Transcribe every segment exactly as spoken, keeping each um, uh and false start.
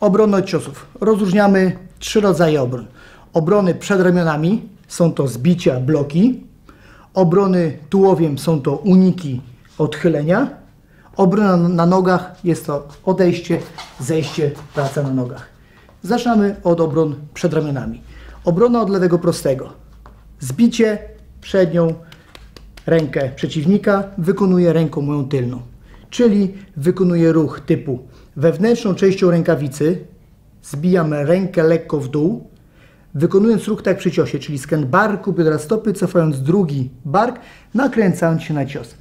Obrony od ciosów. Rozróżniamy trzy rodzaje obron. Obrony przed ramionami, są to zbicia, bloki. Obrony tułowiem, są to uniki, odchylenia. Obrona na nogach, jest to odejście, zejście, praca na nogach. Zaczynamy od obron przed ramionami. Obrona od lewego prostego. Zbicie, przednią rękę przeciwnika wykonuje ręką moją tylną. Czyli wykonuję ruch typu wewnętrzną częścią rękawicy, zbijamy rękę lekko w dół, wykonując ruch tak przy ciosie, czyli skręt barku, biodra stopy, cofając drugi bark, nakręcając się na cios.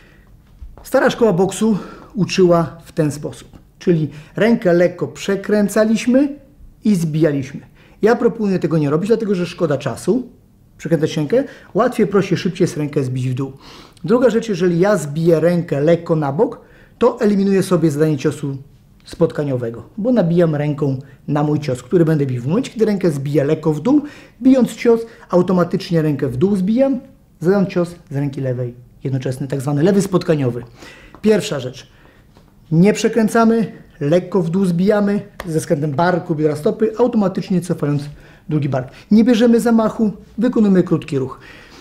Stara szkoła boksu uczyła w ten sposób, czyli rękę lekko przekręcaliśmy i zbijaliśmy. Ja proponuję tego nie robić, dlatego że szkoda czasu, przekręcać rękę, łatwiej, prościej, szybciej jest rękę zbić w dół. Druga rzecz, jeżeli ja zbiję rękę lekko na bok, to eliminuję sobie zadanie ciosu spotkaniowego, bo nabijam ręką na mój cios, który będę bił. W momencie, kiedy rękę zbiję lekko w dół, bijąc cios, automatycznie rękę w dół zbijam, zadam cios z ręki lewej, jednoczesny, tak zwany lewy spotkaniowy. Pierwsza rzecz, nie przekręcamy, lekko w dół zbijamy, ze skrętem barku, biodra stopy, automatycznie cofając drugi bark. Nie bierzemy zamachu, wykonujemy krótki ruch.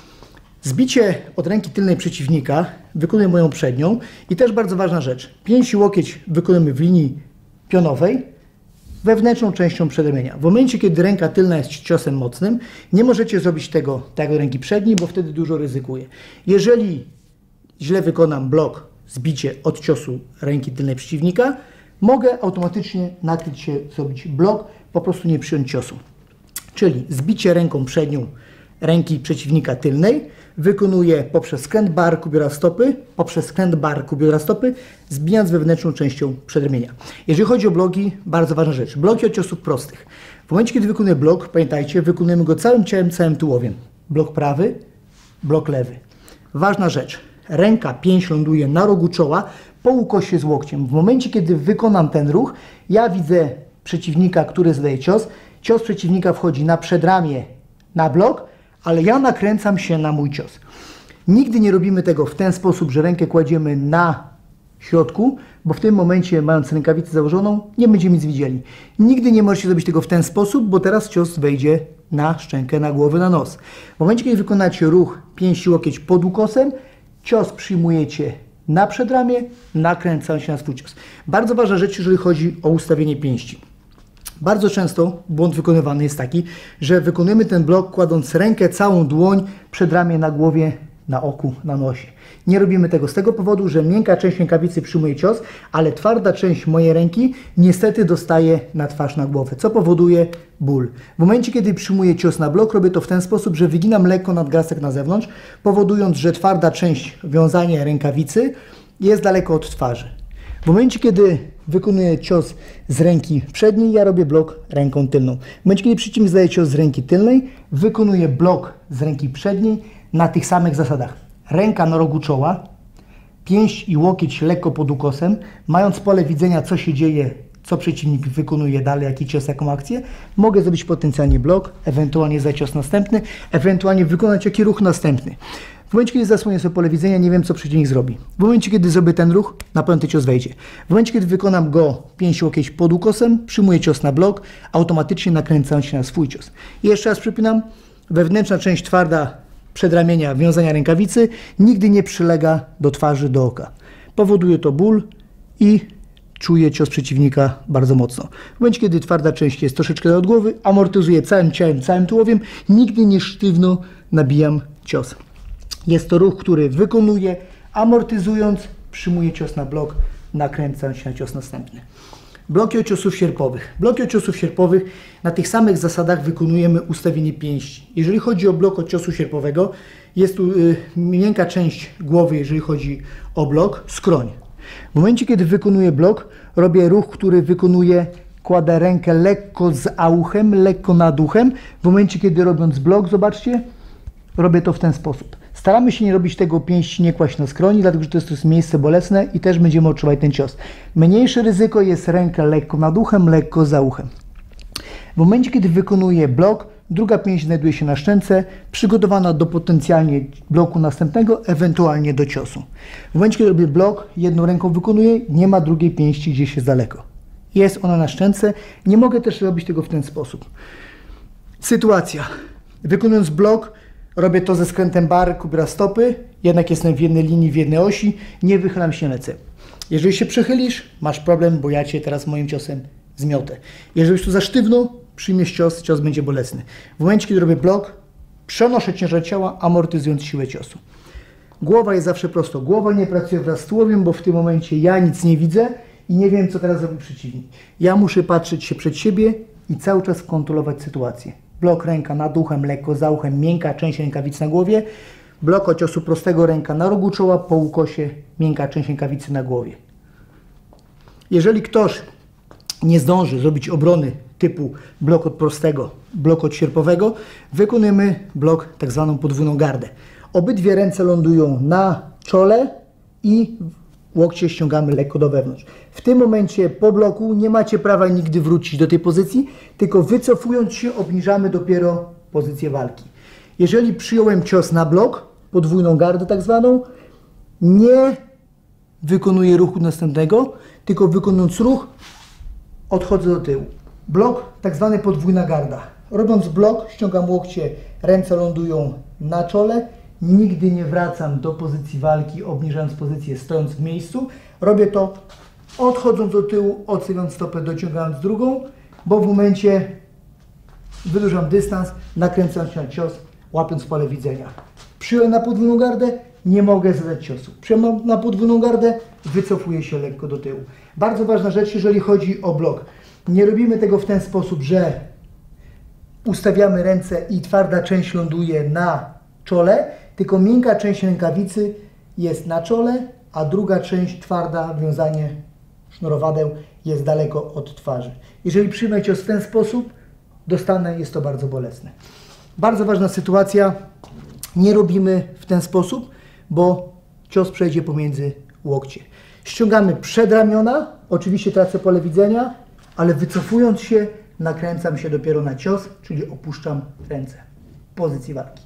Zbicie od ręki tylnej przeciwnika wykonuję moją przednią i też bardzo ważna rzecz. Pięść i łokieć wykonujemy w linii pionowej, wewnętrzną częścią przedramienia. W momencie, kiedy ręka tylna jest ciosem mocnym, nie możecie zrobić tego tak jak ręki przedniej, bo wtedy dużo ryzykuję. Jeżeli źle wykonam blok, zbicie od ciosu ręki tylnej przeciwnika, mogę automatycznie nakryć się, zrobić blok, po prostu nie przyjąć ciosu. Czyli zbicie ręką przednią ręki przeciwnika tylnej wykonuję poprzez skręt barku, biodra stopy, poprzez skręt barku, biodra stopy, zbijając wewnętrzną częścią przedramienia. Jeżeli chodzi o bloki, bardzo ważna rzecz. Bloki od ciosów prostych. W momencie, kiedy wykonuję blok, pamiętajcie, wykonujemy go całym ciałem, całym tułowiem. Blok prawy, blok lewy. Ważna rzecz. Ręka, pięść ląduje na rogu czoła, po ukosie z łokciem. W momencie, kiedy wykonam ten ruch, ja widzę przeciwnika, który zadaje cios. Cios przeciwnika wchodzi na przedramię, na blok, ale ja nakręcam się na mój cios. Nigdy nie robimy tego w ten sposób, że rękę kładziemy na środku, bo w tym momencie, mając rękawicę założoną, nie będziemy nic widzieli. Nigdy nie możecie zrobić tego w ten sposób, bo teraz cios wejdzie na szczękę, na głowę, na nos. W momencie, kiedy wykonacie ruch pięść i łokieć pod ukosem, cios przyjmujecie na przedramię, nakręcając się na swój cios. Bardzo ważna rzecz, jeżeli chodzi o ustawienie pięści. Bardzo często błąd wykonywany jest taki, że wykonujemy ten blok kładąc rękę, całą dłoń, przedramię na głowie, na oku, na nosie. Nie robimy tego z tego powodu, że miękka część rękawicy przyjmuje cios, ale twarda część mojej ręki niestety dostaje na twarz, na głowę, co powoduje ból. W momencie, kiedy przyjmuję cios na blok, robię to w ten sposób, że wyginam lekko nadgarstek na zewnątrz, powodując, że twarda część wiązania rękawicy jest daleko od twarzy. W momencie, kiedy wykonuję cios z ręki przedniej, ja robię blok ręką tylną. W momencie, kiedy przeciwnik zdaje cios z ręki tylnej, wykonuję blok z ręki przedniej na tych samych zasadach. Ręka na rogu czoła, pięść i łokieć lekko pod ukosem, mając pole widzenia, co się dzieje, co przeciwnik wykonuje dalej, jaki cios, jaką akcję, mogę zrobić potencjalnie blok, ewentualnie za cios następny, ewentualnie wykonać jaki ruch następny. W momencie, kiedy zasłonię sobie pole widzenia, nie wiem, co przeciwnik zrobi. W momencie, kiedy zrobię ten ruch, na pewno ten cios wejdzie. W momencie, kiedy wykonam go pięść i łokieć pod ukosem, przyjmuję cios na blok, automatycznie nakręcając się na swój cios. I jeszcze raz przypinam, wewnętrzna część twarda przedramienia, wiązania rękawicy nigdy nie przylega do twarzy, do oka. Powoduje to ból i czuję cios przeciwnika bardzo mocno. W momencie, kiedy twarda część jest troszeczkę od głowy, amortyzuję całym ciałem, całym tułowiem, nigdy nie sztywno nabijam cios. Jest to ruch, który wykonuję, amortyzując, przyjmuję cios na blok, nakręcając się na cios następny. Bloki od ciosów sierpowych. Bloki od ciosów sierpowych na tych samych zasadach wykonujemy ustawienie pięści. Jeżeli chodzi o blok od ciosu sierpowego, jest tu y, miękka część głowy, jeżeli chodzi o blok, skroń. W momencie, kiedy wykonuję blok, robię ruch, który wykonuję, kładę rękę lekko z auchem, lekko nad uchem. W momencie, kiedy robiąc blok, zobaczcie, robię to w ten sposób. Staramy się nie robić tego pięści, nie kłaść na skroni, dlatego że to jest, to jest miejsce bolesne i też będziemy odczuwać ten cios. Mniejsze ryzyko jest ręka lekko nad uchem, lekko za uchem. W momencie, kiedy wykonuję blok, druga pięść znajduje się na szczęce, przygotowana do potencjalnie bloku następnego, ewentualnie do ciosu. W momencie, kiedy robię blok, jedną ręką wykonuję, nie ma drugiej pięści gdzieś jest daleko. Jest ona na szczęce. Nie mogę też robić tego w ten sposób. Sytuacja. Wykonując blok, robię to ze skrętem barku, biura stopy, jednak jestem w jednej linii, w jednej osi, nie wychylam się, lecę. Jeżeli się przechylisz, masz problem, bo ja Cię teraz moim ciosem zmiotę. Jeżeli tu za sztywno, przyjmiesz cios, cios będzie bolesny. W momencie, kiedy robię blok, przenoszę ciężar ciała, amortyzując siłę ciosu. Głowa jest zawsze prosto. Głowa nie pracuje wraz z tułowiem, bo w tym momencie ja nic nie widzę i nie wiem, co teraz zrobi przeciwnik. Ja muszę patrzeć się przed siebie i cały czas kontrolować sytuację. Blok, ręka nad uchem, lekko za uchem, miękka część rękawicy na głowie. Blok od ciosu prostego, ręka na rogu czoła, po ukosie, miękka część rękawicy na głowie. Jeżeli ktoś nie zdąży zrobić obrony typu blok od prostego, blok od sierpowego, wykonujemy blok tak zwaną podwójną gardę. Obydwie ręce lądują na czole i łokcie ściągamy lekko do wewnątrz. W tym momencie po bloku nie macie prawa nigdy wrócić do tej pozycji, tylko wycofując się obniżamy dopiero pozycję walki. Jeżeli przyjąłem cios na blok, podwójną gardę tak zwaną, nie wykonuję ruchu następnego, tylko wykonując ruch odchodzę do tyłu. Blok, tak zwany podwójna garda. Robiąc blok, ściągam łokcie, ręce lądują na czole, nigdy nie wracam do pozycji walki, obniżając pozycję, stojąc w miejscu. Robię to odchodząc do tyłu, odsuwając stopę, dociągając drugą, bo w momencie wydłużam dystans, nakręcając się na cios, łapiąc pole widzenia. Przyjąłem na podwójną gardę, nie mogę zadać ciosu. Przyjąłem na podwójną gardę, wycofuję się lekko do tyłu. Bardzo ważna rzecz, jeżeli chodzi o blok. Nie robimy tego w ten sposób, że ustawiamy ręce i twarda część ląduje na czole, tylko miękka część rękawicy jest na czole, a druga część twarda, wiązanie sznurowadeł jest daleko od twarzy. Jeżeli przyjmę cios w ten sposób, dostanę, jest to bardzo bolesne. Bardzo ważna sytuacja, nie robimy w ten sposób, bo cios przejdzie pomiędzy łokcie. Ściągamy przedramiona, oczywiście tracę pole widzenia, ale wycofując się, nakręcam się dopiero na cios, czyli opuszczam ręce w pozycji walki.